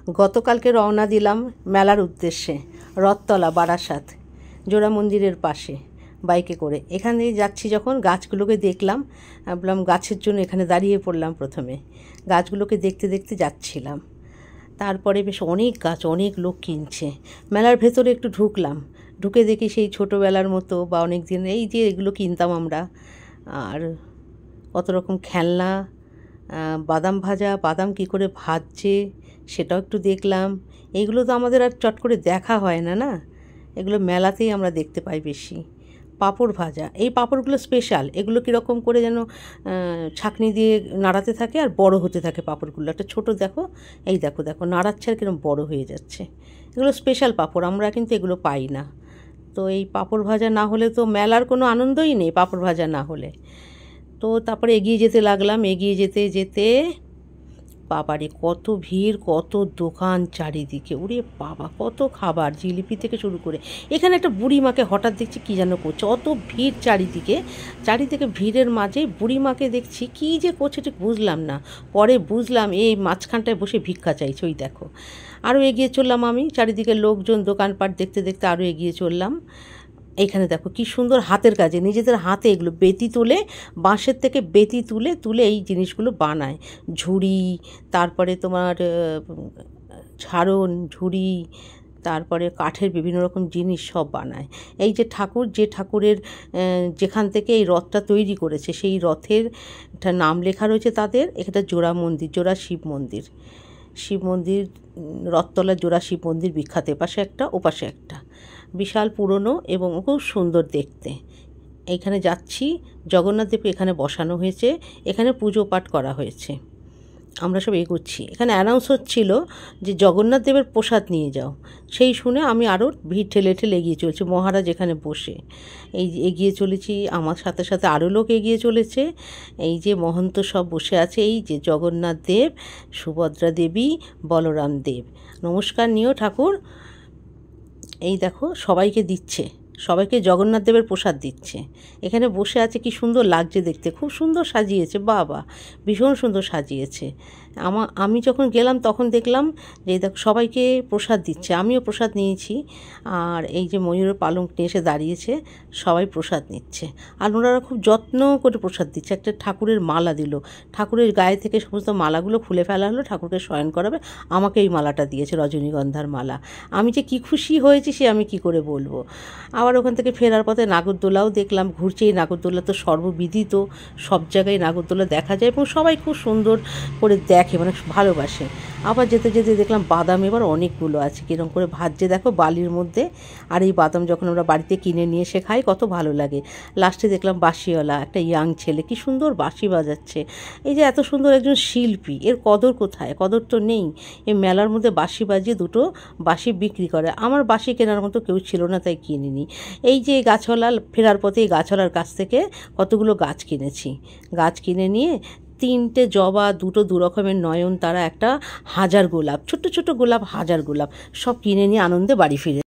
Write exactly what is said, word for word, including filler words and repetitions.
গতকালকে রওনা দিলাম মেলার উদ্দেশ্যে, রথতলা বারাসাত জোড়া মন্দিরের পাশে বাইকে করে। এখানে যাচ্ছি যখন গাছগুলোকে দেখলাম, বললাম গাছের জন্য এখানে দাঁড়িয়ে পড়লাম। প্রথমে গাছগুলোকে দেখতে দেখতে যাচ্ছিলাম, তারপরে বেশ অনেক গাছ, অনেক লোক কিনছে। মেলার ভেতরে একটু ঢুকলাম, ঢুকে দেখি সেই ছোটোবেলার মতো বা অনেক দিন এই যে এগুলো কিনতাম আমরা, আর কত রকম খেলনা, বাদাম ভাজা, বাদাম কী করে ভাজছে সেটাও একটু দেখলাম। এইগুলো তো আমাদের আর চট করে দেখা হয় না না, এগুলো মেলাতেই আমরা দেখতে পাই বেশি। পাঁপড় ভাজা, এই পাঁপড়গুলো স্পেশাল, এগুলো কীরকম করে যেন ছাঁকনি দিয়ে নাড়াতে থাকে আর বড় হতে থাকে পাঁপড়গুলো। একটা ছোটো দেখো, এই দেখো দেখো নাড়াচ্ছে আর কিরকম বড় হয়ে যাচ্ছে। এগুলো স্পেশাল পাঁপড়, আমরা কিন্তু এগুলো পাই না। তো এই পাঁপড় ভাজা না হলে তো মেলার কোনো আনন্দই নেই, পাঁপড় ভাজা না হলে। তো তারপরে এগিয়ে যেতে লাগলাম, এগিয়ে যেতে যেতে বাবারে কত ভিড়, কত দোকান চারিদিকে, উড়ে বাবা কত খাবার, জিলিপি থেকে শুরু করে। এখানে একটা বুড়ি মাকে হঠাৎ দেখছি কী যেন করছে, অত ভিড় চারিদিকে, চারিদিকে ভিড়ের মাঝে বুড়ি মাকে দেখছি কী যে করছে ঠিক বুঝলাম না। পরে বুঝলাম এই মাঝখানটায় বসে ভিক্ষা চাইছে। ওই দেখো, আরও এগিয়ে চললাম আমি, চারিদিকে লোকজন, দোকানপাট দেখতে দেখতে আরও এগিয়ে চললাম। এইখানে দেখো কি সুন্দর হাতের কাজে, নিজেদের হাতে এগুলো বেতি তুলে, বাঁশের থেকে বেতি তুলে তুলে এই জিনিসগুলো বানায়। ঝুড়ি, তারপরে তোমার ঝাড়ন, ঝুড়ি, তারপরে কাঠের বিভিন্ন রকম জিনিস সব বানায়। এই যে ঠাকুর, যে ঠাকুরের যেখান থেকে এই রথটা তৈরি করেছে সেই রথের একটা নাম লেখা রয়েছে তাদের। এটা জোড়া মন্দির, জোড়া শিব মন্দির, শিব মন্দির, রথতলা জোড়া শিব মন্দির বিখ্যাত। এপাশে একটা, ওপাশে একটা, বিশাল পুরনো এবং খুব সুন্দর দেখতে। এইখানে যাচ্ছি, জগন্নাথ দেবকে এখানে বসানো হয়েছে, এখানে পুজো পাঠ করা হয়েছে। আমরা সব এগোচ্ছি, এখানে অ্যানাউন্স হচ্ছিল যে জগন্নাথ দেবের প্রসাদ নিয়ে যাও। সেই শুনে আমি আরও ভিড় ঠেলে ঠেলে এগিয়ে চলেছি, মহারাজ এখানে বসে। এই এগিয়ে চলেছি, আমার সাথে সাথে আরও লোক এগিয়ে চলেছে। এই যে মহন্ত সব বসে আছে, এই যে জগন্নাথ দেব, সুভদ্রা দেবী, বলরাম দেব। নমস্কার নিও ঠাকুর। এই দেখো সবাইকে দিচ্ছে, সবাইকে জগন্নাথ দেবের প্রসাদ দিচ্ছে। এখানে বসে আছে, কি সুন্দর লাগছে দেখতে, খুব সুন্দর সাজিয়েছে, বাবা ভীষণ সুন্দর সাজিয়েছে। আমা আমি যখন গেলাম তখন দেখলাম যে দেখো সবাইকে প্রসাদ দিচ্ছে, আমিও প্রসাদ নিয়েছি। আর এই যে ময়ূরের পালঙ্ক নিয়ে এসে দাঁড়িয়েছে, সবাই প্রসাদ নিচ্ছে। আর ওনারা খুব যত্ন করে প্রসাদ দিচ্ছে। একটা ঠাকুরের মালা দিল, ঠাকুরের গায়ে থেকে সমস্ত মালাগুলো খুলে ফেলা হলো, ঠাকুরকে শয়ন করাবে। আমাকে এই মালাটা দিয়েছে, রজনীগন্ধার মালা। আমি যে কি খুশি হয়েছি সে আমি কি করে বলবো। আবার ওখান থেকে ফেরার পথে নাগরদোলাও দেখলাম, ঘুরছে। এই নাগরদোলা তো সর্ববিদিত, সব জায়গায় নাগরদোলা দেখা যায় এবং সবাই খুব সুন্দর করে দেখে, মানে ভালোবাসে। আবার যেতে যেতে দেখলাম বাদাম এবার অনেকগুলো আছে, কীরকম করে ভাজছে দেখো বালির মধ্যে। আর এই বাদাম যখন আমরা বাড়িতে কিনে নিয়ে এসে খাই কত ভালো লাগে। লাস্টে দেখলাম বাঁশিওয়ালা, একটা ইয়াং ছেলে, কি সুন্দর বাঁশি বাজাচ্ছে। এই যে এত সুন্দর একজন শিল্পী, এর কদর কোথায়? কদর তো নেই। এই মেলার মধ্যে বাঁশি বাজিয়ে দুটো বাঁশি বিক্রি করে। আমার বাঁশি কেনার মতো কেউ ছিল না, তাই কিনিনি। এই যে গাছওয়ালা, ফেরার পথে এই গাছওয়ালার কাছ থেকে কতগুলো গাছ কিনেছি। গাছ কিনে নিয়ে তিনটে জবা, দুটো দু রকমের নয়নতারা, একটা হাজার গোলাপ, ছোট্ট ছোট গোলাপ, হাজার গোলাপ, সব কিনে নিয়ে আনন্দে বাড়ি ফিরে